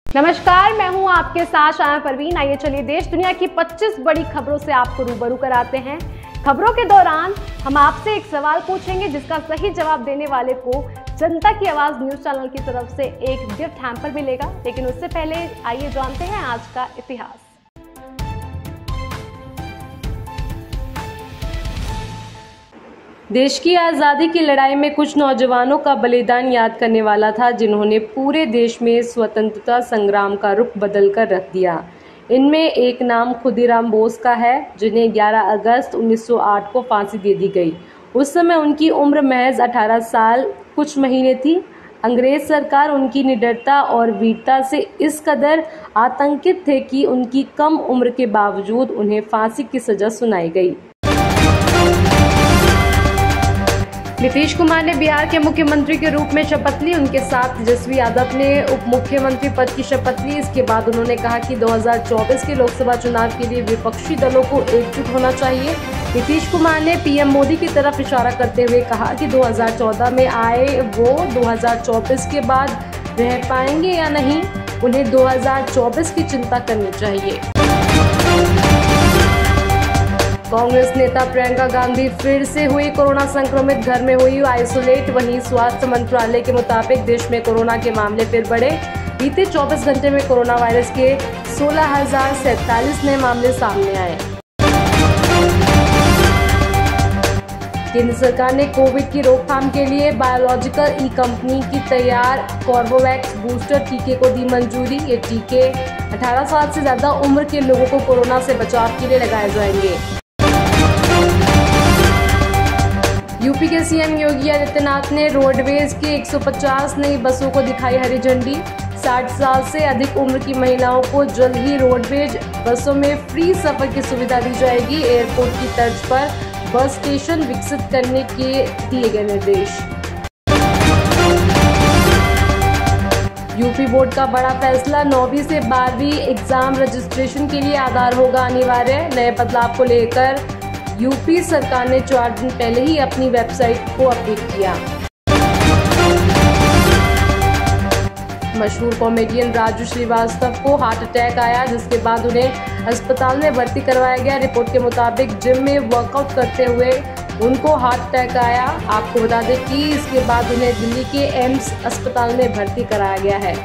नमस्कार, मैं हूं आपके साथ शाया परवीन। आइए चलिए देश दुनिया की 25 बड़ी खबरों से आपको रूबरू कराते हैं। खबरों के दौरान हम आपसे एक सवाल पूछेंगे जिसका सही जवाब देने वाले को जनता की आवाज न्यूज चैनल की तरफ से एक गिफ्ट हैम्पर मिलेगा। लेकिन उससे पहले आइए जानते हैं आज का इतिहास। देश की आज़ादी की लड़ाई में कुछ नौजवानों का बलिदान याद करने वाला था, जिन्होंने पूरे देश में स्वतंत्रता संग्राम का रुख बदल कर रख दिया। इनमें एक नाम खुदीराम बोस का है, जिन्हें 11 अगस्त 1908 को फांसी दे दी गई। उस समय उनकी उम्र महज 18 साल कुछ महीने थी। अंग्रेज सरकार उनकी निडरता और वीरता से इस कदर आतंकित थे कि उनकी कम उम्र के बावजूद उन्हें फांसी की सजा सुनाई गई। नीतीश कुमार ने बिहार के मुख्यमंत्री के रूप में शपथ ली। उनके साथ तेजस्वी यादव ने उप मुख्यमंत्री पद की शपथ ली। इसके बाद उन्होंने कहा कि 2024 के लोकसभा चुनाव के लिए विपक्षी दलों को एकजुट होना चाहिए। नीतीश कुमार ने पीएम मोदी की तरफ इशारा करते हुए कहा कि 2014 में आए वो 2024 के बाद रह पाएंगे या नहीं, उन्हें 2024 की चिंता करनी चाहिए। कांग्रेस नेता प्रियंका गांधी फिर से हुई कोरोना संक्रमित, घर में हुई आइसोलेट। वहीं स्वास्थ्य मंत्रालय के मुताबिक देश में कोरोना के मामले फिर बढ़े। बीते 24 घंटे में कोरोना वायरस के 16,047 नए मामले सामने आए। केंद्र सरकार ने कोविड की रोकथाम के लिए बायोलॉजिकल ई कंपनी की तैयार कॉर्बोवैक्स बूस्टर टीके को दी मंजूरी। ये टीके 18 साल से ज्यादा उम्र के लोगों को कोरोना से बचाव के लिए लगाए जाएंगे। यूपी के सीएम योगी आदित्यनाथ ने रोडवेज की 150 नई बसों को दिखाई हरी झंडी। 60 साल से अधिक उम्र की महिलाओं को जल्द ही रोडवेज बसों में फ्री सफर की सुविधा दी जाएगी। एयरपोर्ट की तर्ज पर बस स्टेशन विकसित करने के दिए गए निर्देश। यूपी बोर्ड का बड़ा फैसला, 9वीं से 12वीं एग्जाम रजिस्ट्रेशन के लिए आधार होगा अनिवार्य। नए बदलाव को लेकर यूपी सरकार ने 4 दिन पहले ही अपनी वेबसाइट को अपडेट किया। मशहूर कॉमेडियन राजू श्रीवास्तव को हार्ट अटैक आया, जिसके बाद उन्हें अस्पताल में भर्ती करवाया गया। रिपोर्ट के मुताबिक जिम में वर्कआउट करते हुए उनको हार्ट अटैक आया। आपको बता दें कि इसके बाद उन्हें दिल्ली के एम्स अस्पताल में भर्ती कराया गया है।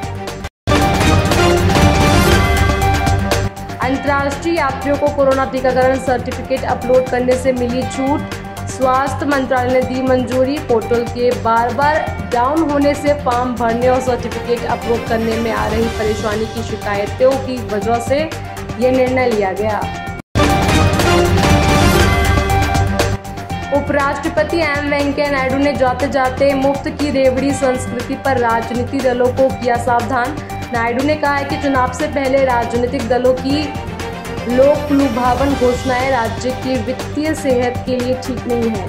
अंतर्राष्ट्रीय यात्रियों को कोरोना टीकाकरण सर्टिफिकेट अपलोड करने से मिली छूट। स्वास्थ्य मंत्रालय ने दी मंजूरी। पोर्टल के बार डाउन होने से फॉर्म भरने और सर्टिफिकेट अपलोड करने में आ रही परेशानी की शिकायतों की वजह से ये निर्णय लिया गया। उपराष्ट्रपति एम वेंकैया नायडू ने जाते जाते मुफ्त की रेवड़ी संस्कृति पर राजनीतिक दलों को किया सावधान। नायडू ने कहा है कि चुनाव से पहले राजनीतिक दलों की लोक लुभावन घोषणाएं राज्य की वित्तीय सेहत के लिए ठीक नहीं है।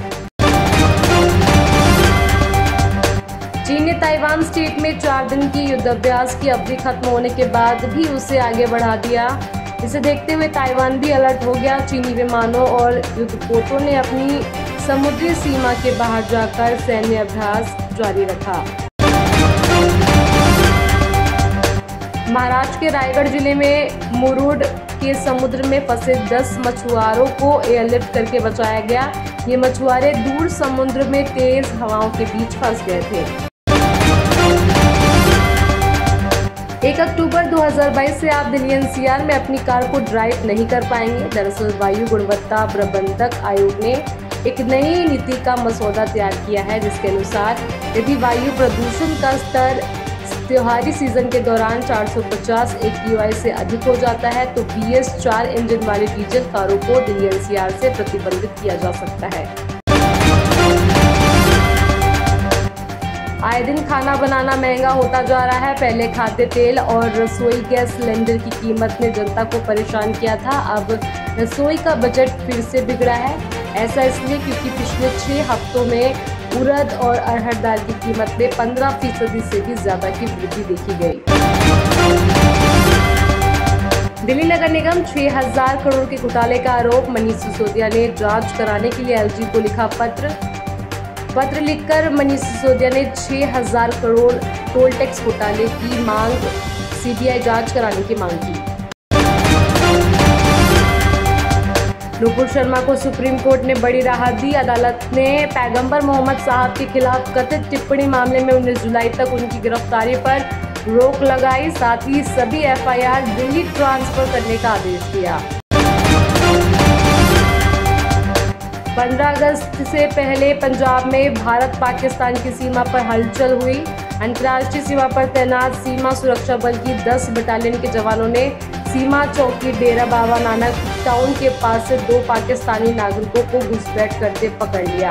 चीन ने ताइवान स्टेट में 4 दिन की युद्धाभ्यास की अवधि खत्म होने के बाद भी उसे आगे बढ़ा दिया। इसे देखते हुए ताइवान भी अलर्ट हो गया। चीनी विमानों और युद्धपोतों ने अपनी समुद्री सीमा के बाहर जाकर सैन्य अभ्यास जारी रखा। महाराष्ट्र के रायगढ़ जिले में मुरुड के समुद्र में फंसे 10 मछुआरों को एयरलिफ्ट करके बचाया गया। ये मछुआरे दूर समुद्र में तेज हवाओं के बीच फंस गए थे। 1 अक्टूबर 2022 से आप दिल्ली एनसीआर में अपनी कार को ड्राइव नहीं कर पाएंगे। दरअसल वायु गुणवत्ता प्रबंधक आयोग ने एक नई नीति का मसौदा तैयार किया है, जिसके अनुसार यदि वायु प्रदूषण का स्तर त्योहारी सीजन के दौरान 450 AQI से अधिक हो जाता है तो BS 4 इंजन वाली डीजल कारों को दिल्ली एनसीआर से प्रतिबंधित किया जा सकता है। आए दिन खाना बनाना महंगा होता जा रहा है। पहले खाद्य तेल और रसोई गैस सिलेंडर की कीमत ने जनता को परेशान किया था। अब रसोई का बजट फिर से बिगड़ा है। ऐसा इसलिए क्योंकि पिछले 6 हफ्तों में उड़द और अरहर दाल की कीमत में 15% से भी ज्यादा की वृद्धि देखी गई। दिल्ली नगर निगम 6000 करोड़ के घोटाले का आरोप। मनीष सिसोदिया ने जांच कराने के लिए एलजी को लिखा पत्र लिखकर मनीष सिसोदिया ने 6000 करोड़ टोल टैक्स घोटाले की मांग सीबीआई जांच कराने की मांग की। नुपुर शर्मा को सुप्रीम कोर्ट ने बड़ी राहत दी। अदालत ने पैगंबर मोहम्मद साहब के खिलाफ कथित टिप्पणी मामले में 19 जुलाई तक उनकी गिरफ्तारी पर रोक लगाई, साथ ही सभी एफआईआर दिल्ली ट्रांसफर करने का आदेश दिया। 15 अगस्त से पहले पंजाब में भारत पाकिस्तान की सीमा पर हलचल हुई। अंतर्राष्ट्रीय सीमा पर तैनात सीमा सुरक्षा बल की 10 बटालियन के जवानों ने सीमा चौकी डेरा बाबा नानक टाउन के पास से 2 पाकिस्तानी नागरिकों को घुसपैठ करते पकड़ लिया।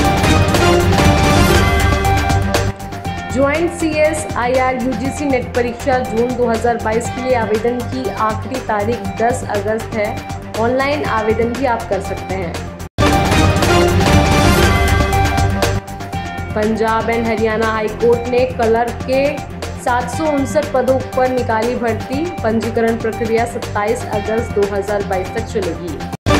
ज्वाइंट CSIR UGC नेट परीक्षा जून 2022 के लिए आवेदन की आखिरी तारीख 10 अगस्त है। ऑनलाइन आवेदन भी आप कर सकते हैं। Punjab and Haryana high court ने क्लर्क के 759 पदों पर निकाली भर्ती। पंजीकरण प्रक्रिया 27 अगस्त 2022 तक चलेगी।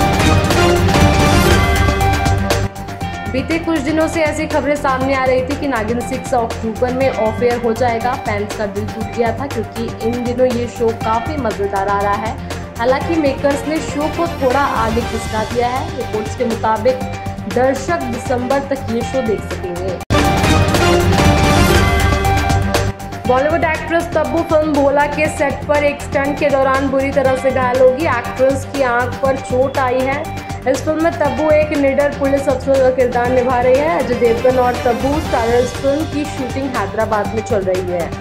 बीते कुछ दिनों से ऐसी खबरें सामने आ रही थी कि नागिन 6 अक्टूबर में ऑफ एयर हो जाएगा। फैंस का दिल टूट गया था क्योंकि इन दिनों ये शो काफी मजेदार आ रहा है। हालांकि मेकर्स ने शो को थोड़ा आगे खिसका दिया है। रिपोर्ट्स के मुताबिक दर्शक दिसंबर तक ये शो देख सकेंगे। Bollywood actress Tabu film Bholaa के सेट पर एक स्टंट के दौरान बुरी तरह से घायल होगी। एक्ट्रेस की आंख पर चोट आई है। इस फिल्म में तब्बू एक निडर पुलिस अफसर का किरदार निभा रही है। अजय देवगन और तब्बू स्टारर इस फिल्म की शूटिंग हैदराबाद में चल रही है।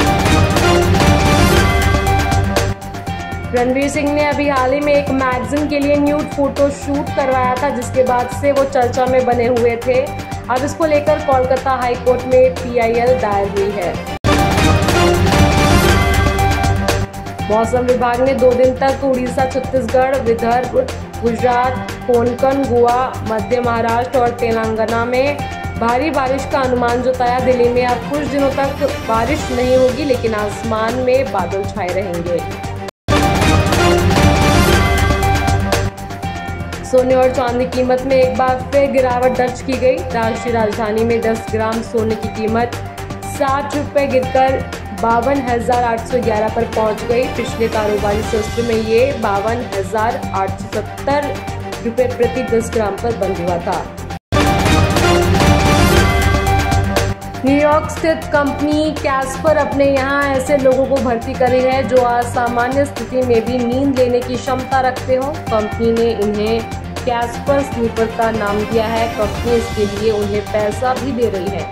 रणवीर सिंह ने अभी हाल ही में एक मैगजीन के लिए न्यूड फोटो शूट करवाया था, जिसके बाद से वो चर्चा में बने हुए थे। अब इसको लेकर कोलकाता हाई कोर्ट में PIL दायर हुई है। मौसम विभाग ने 2 दिन तक उड़ीसा, छत्तीसगढ़, विदर्भ, गुजरात, कोंकण, गोवा, मध्य महाराष्ट्र और तेलंगाना में भारी बारिश का अनुमान जताया। दिल्ली में अब कुछ दिनों तक बारिश नहीं होगी, लेकिन आसमान में बादल छाए रहेंगे। सोने और चांदी की कीमत में एक बार फिर गिरावट दर्ज की गई। राष्ट्रीय राजधानी में 10 ग्राम सोने की कीमत 60 रुपये गिरकर 52,811 पर पहुंच गई। पिछले कारोबारी सत्र में ये 52,870 रुपये प्रति 10 ग्राम पर बंद हुआ था। न्यूयॉर्क स्थित कंपनी कैस्पर अपने यहाँ ऐसे लोगों को भर्ती कर रही है जो असामान्य स्थिति में भी नींद लेने की क्षमता रखते हो। कंपनी ने इन्हें कैस्पर स्लीपर का नाम दिया है। कंपनी इसके लिए उन्हें पैसा भी दे रही है।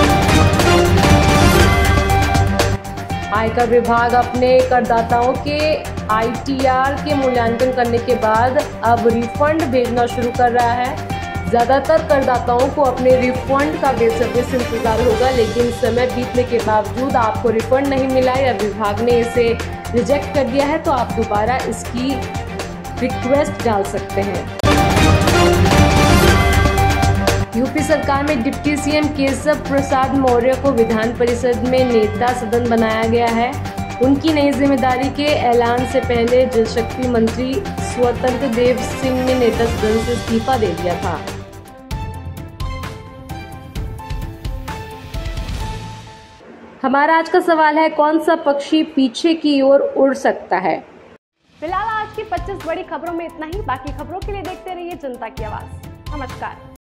आयकर विभाग अपने करदाताओं के ITR के मूल्यांकन करने के बाद अब रिफंड भेजना शुरू कर रहा है। ज़्यादातर करदाताओं को अपने रिफंड का बेसब्री से इंतजार होगा, लेकिन समय बीतने के बावजूद आपको रिफंड नहीं मिला या विभाग ने इसे रिजेक्ट कर दिया है तो आप दोबारा इसकी रिक्वेस्ट डाल सकते हैं। यूपी सरकार में डिप्टी CM केशव प्रसाद मौर्य को विधान परिषद में नेता सदन बनाया गया है। उनकी नई जिम्मेदारी के ऐलान से पहले जल शक्ति मंत्री स्वतंत्र देव सिंह ने नेता सदन से इस्तीफा दे दिया था। हमारा आज का सवाल है, कौन सा पक्षी पीछे की ओर उड़ सकता है? फिलहाल आज की 25 बड़ी खबरों में इतना ही। बाकी खबरों के लिए देखते रहिए जनता की आवाज। नमस्कार।